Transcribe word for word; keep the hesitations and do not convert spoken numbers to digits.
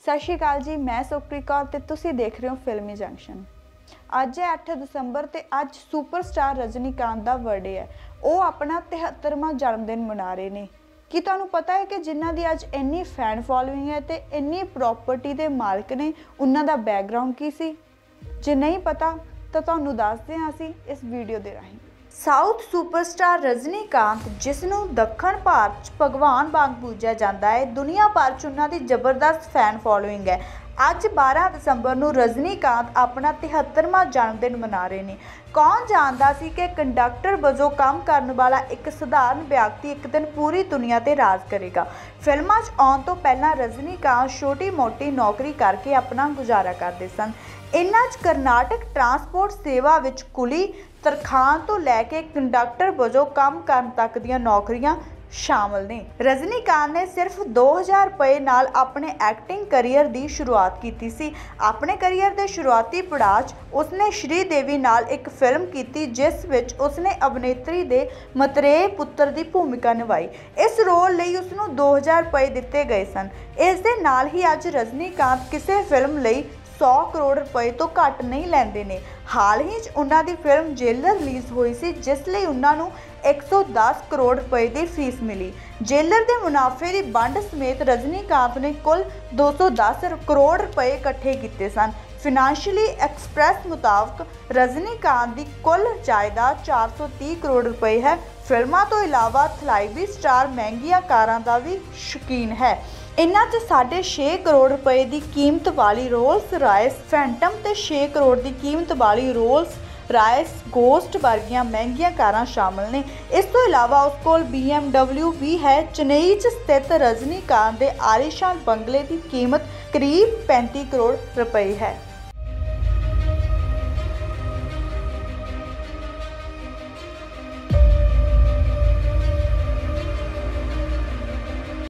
सत श्री अकाल जी, मैं सुखप्रीत कौर ते तुसीं देख रहे हो फिल्मी जंक्शन। अज है अठ दसंबर ते अज सुपरस्टार रजनीकांत का बर्थडे है। वो अपना तिहत्तरवां जन्मदिन मना रहे हैं। कि तुहानूं पता है कि जिन्हां दी अज इन्नी फैन फॉलोइंग है ते इन्नी प्रॉपर्टी के मालिक ने, उन्हां दा बैकग्राउंड की सी? जे नहीं पता तो तुहानूं दसदे हां असीं इस वीडियो दे राहीं। साउथ सुपरस्टार रजनीकांत, जिसनों दक्षिण भारत च भगवान वांग पूजा जाता है, दुनिया भर च उन्हां दी जबरदस्त फैन फॉलोइंग है। अज बारह दसंबर नूं रजनीकांत अपना तिहत्तरवां जन्मदिन मना रहे हैं। कौन जानता सी कि कंडक्टर वजों काम करने वाला एक सधारण व्यक्ति एक दिन पूरी दुनिया ते राज करेगा। फिल्मां च आउण तो पहलां रजनीकांत छोटी मोटी नौकरी करके अपना गुजारा करते सन। इन्हां च करनाटक ट्रांसपोर्ट सेवा विच कुली, तरखान तो लैके कंडक्टर वजों काम करन तक दीआं नौकरियां शामिल ने। रजनीकांत ने सिर्फ दो हज़ार रुपए नाल अपने एक्टिंग करियर की शुरुआत की सी। अपने करियर के शुरुआती पड़ाव च उसने श्रीदेवी नाल एक फिल्म की, जिस विच उसने अभिनेत्री दे मतरेय पुत्र की भूमिका निभाई। इस रोल लई उसनूं दो हज़ार रुपए दिते गए सन। इस दे नाल ही अज रजनीकांत किसी फिल्म लई सौ करोड़ रुपए तो घट नहीं लैंदे ने। हाल ही च उन्हां दी फिल्म जेलर रिलीज़ हुई सी, जिस लई उन्हां नूं एक सौ दस करोड़ रुपए की फीस मिली। जेलर के मुनाफे की वंड समेत रजनीकांत ने कुल दो सौ दस करोड़ रुपए इकट्ठे किए सन। फाइनेंशियली एक्सप्रैस मुताबिक रजनीकांत की कुल जायदाद चार सौ तीस करोड़ रुपए है। फिल्मों तो इलावा थलाइवी स्टार महंगिया कारां का भी शौकीन है। इन्हां च साढ़े छे करोड़ रुपए की कीमत वाली रोल्स रॉयस फैंटम ते छे करोड़ की कीमत वाली रोल्स रॉयस गोस्ट वर्गियां महंगिया कारां शामिल ने। इस तो इलावा उस कोल बी एम डबल्यू भी है। चेन्नई च स्थित रजनीकांत के आलीशान बंगले की कीमत करीब पैंतीस करोड़ रुपए है।